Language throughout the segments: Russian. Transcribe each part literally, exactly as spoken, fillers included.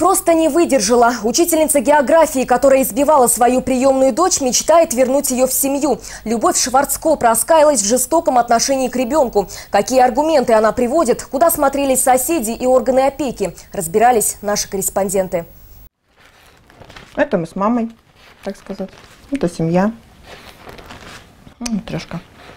просто не выдержала. Учительница географии, которая избивала свою приемную дочь, мечтает вернуть ее в семью. Любовь Шварцкоп раскаялась в жестоком отношении к ребенку. Какие аргументы она приводит, куда смотрели соседи и органы опеки, разбирались наши корреспонденты. Это мы с мамой, так сказать. Это семья. Трешка.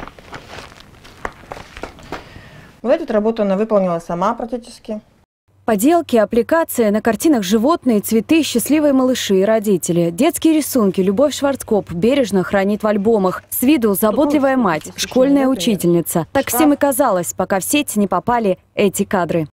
Вот эту работу она выполнила сама практически. Поделки, аппликация, на картинах животные, цветы, счастливые малыши и родители. Детские рисунки Любовь Шварцкоп бережно хранит в альбомах. С виду заботливая мать, школьная учительница. Так всем и казалось, пока в сеть не попали эти кадры.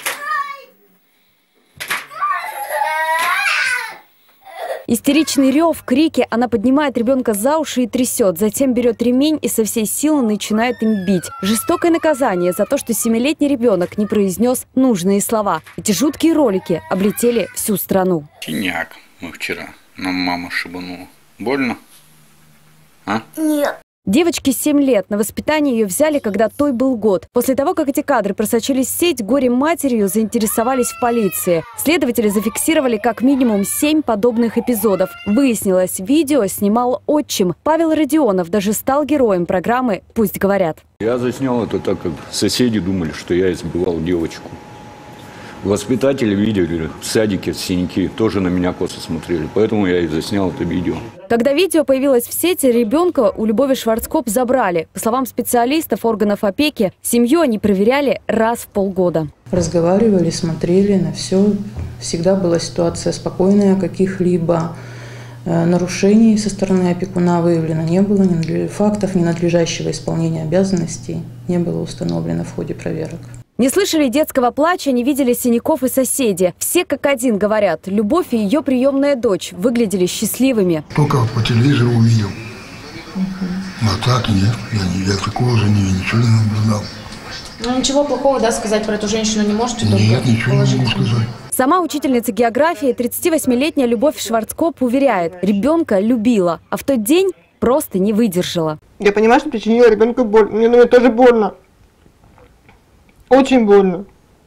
Истеричный рев, крики, она поднимает ребенка за уши и трясет, затем берет ремень и со всей силы начинает им бить. Жестокое наказание за то, что семилетний ребенок не произнес нужные слова. Эти жуткие ролики облетели всю страну. Синяк мы вчера, нам мама шибанула. Больно? А? Нет. Девочке семь лет. На воспитание ее взяли, когда той был год. После того, как эти кадры просочились в сеть, горе-матерью заинтересовались в полиции. Следователи зафиксировали как минимум семь подобных эпизодов. Выяснилось, видео снимал отчим. Павел Родионов даже стал героем программы «Пусть говорят». Я заснял это так, как соседи думали, что я избивал девочку. Воспитатели видели в садике синяки, тоже на меня косо смотрели, поэтому я и заснял это видео. Когда видео появилось в сети, ребенка у Любови Шварцкоп забрали. По словам специалистов органов опеки, семью они проверяли раз в полгода. Разговаривали, смотрели на все. Всегда была ситуация спокойная, каких-либо нарушений со стороны опекуна выявлено не было, фактов ненадлежащего исполнения обязанностей не было установлено в ходе проверок. Не слышали детского плача, не видели синяков и соседи. Все как один говорят, Любовь и ее приемная дочь выглядели счастливыми. Только по телевизору увидел. Угу. А так нет, я, я такого же не, ничего не наблюдал. Ну ничего плохого, да, сказать про эту женщину не можете? Нет, ничего не могу сказать. Сама учительница географии, тридцативосьмилетняя Любовь Шварцкоп, уверяет, ребенка любила, а в тот день просто не выдержала. Я понимаю, что причинила ребенку боль. Мне, мне тоже больно. Очень больно.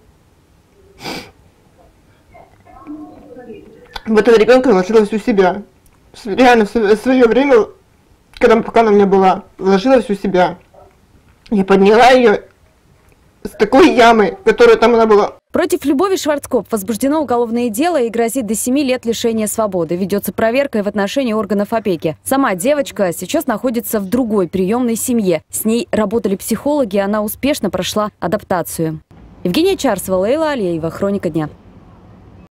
В этого ребенка вложила всю себя. Реально, в свое время, когда пока она у меня была, вложила всю себя. Я подняла ее с такой ямы, которая там она была. Против Любови Шварцкоп возбуждено уголовное дело и грозит до семи лет лишения свободы. Ведется проверка и в отношении органов опеки. Сама девочка сейчас находится в другой приемной семье. С ней работали психологи, она успешно прошла адаптацию. Евгения Чарсова, Лейла Алиева. Хроника дня.